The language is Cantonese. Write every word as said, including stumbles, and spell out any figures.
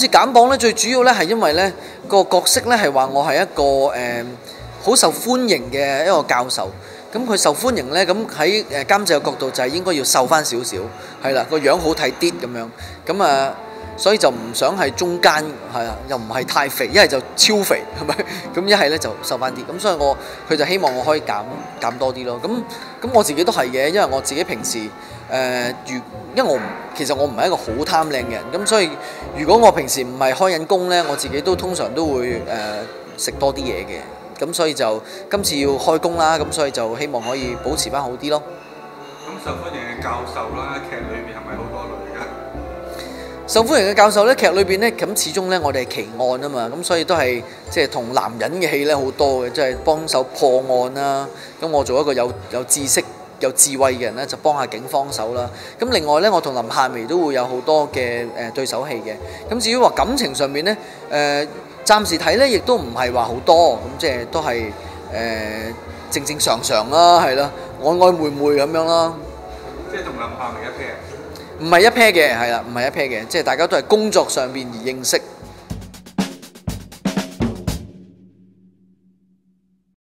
次減磅咧，最主要咧係因為咧個角色咧係話我係一個誒好受歡迎嘅一個教授。咁佢受歡迎咧，咁喺誒監製嘅角度就係應該要瘦翻少少，係啦，個樣好睇啲咁樣。咁啊，所以就唔想係中間係啊，又唔係太肥，一係就超肥係咪？咁一係咧就瘦翻啲。咁所以我佢就希望我可以減減多啲咯。咁咁我自己都係嘅，因為我自己平時誒如、呃，因為我唔其實我唔係一個好貪靚嘅人，咁所以如果我平時唔係開緊工咧，我自己都通常都會誒食、呃、多啲嘢嘅。咁所以就今次要開工啦，咁所以就希望可以保持翻好啲咯。 咁受歡迎嘅教授啦，劇裏面係咪好多女㗎？ 受歡迎嘅教授咧，劇裏邊咧，咁始終咧我哋係奇案啊嘛，咁所以都係即係同男人嘅戲咧好多嘅，即係幫手破案啦。咁我做一個有有知識、有智慧嘅人咧，就幫下警方手啦。咁另外咧，我同林夏薇都會有好多嘅誒對手戲嘅。咁至於話感情上面咧，誒、呃。暫時睇咧，亦都唔係話好多，咁即係都係誒、呃、正正常常啦，係啦，曖曖昧昧咁樣啦。 即係同林夏薇一 pair？ 唔係一 pair 嘅，係啦，唔係一 pair 嘅，即係大家都係工作上邊而認識。